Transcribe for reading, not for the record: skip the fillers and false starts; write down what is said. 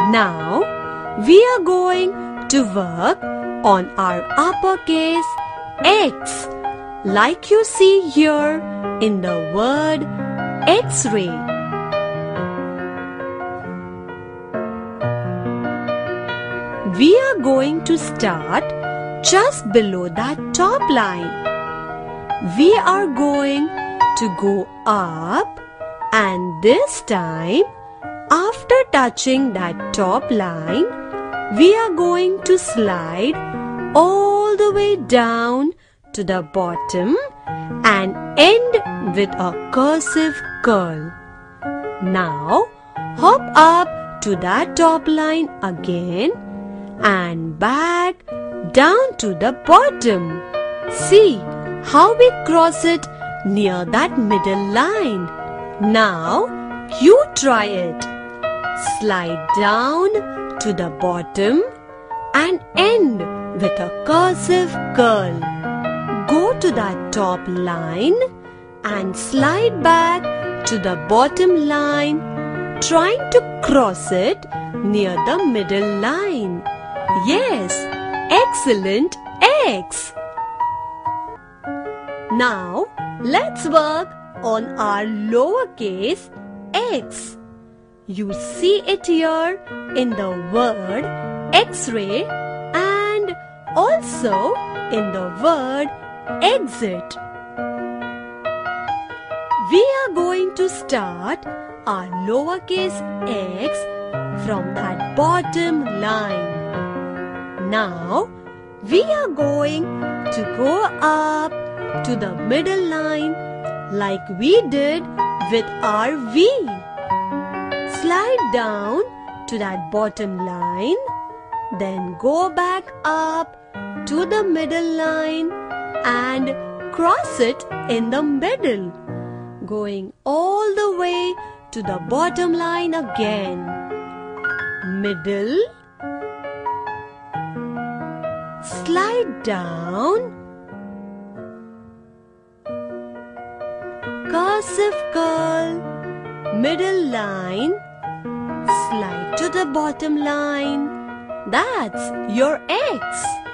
Now, we are going to work on our uppercase X, like you see here in the word X-ray. We are going to start just below that top line. We are going to go up, and this time, after touching that top line, we are going to slide all the way down to the bottom and end with a cursive curl. Now, hop up to that top line again and back down to the bottom. See how we cross it near that middle line. Now, you try it. Slide down to the bottom and end with a cursive curl. Go to that top line and slide back to the bottom line, trying to cross it near the middle line. Yes, excellent X. Now, let's work on our lowercase x. You see it here in the word X-ray and also in the word exit. We are going to start our lowercase x from that bottom line. Now, we are going to go up to the middle line like we did with our V. Slide down to that bottom line, then go back up to the middle line and cross it in the middle, going all the way to the bottom line again. Middle, slide down, cursive curl, middle line, slide to the bottom line. That's your X.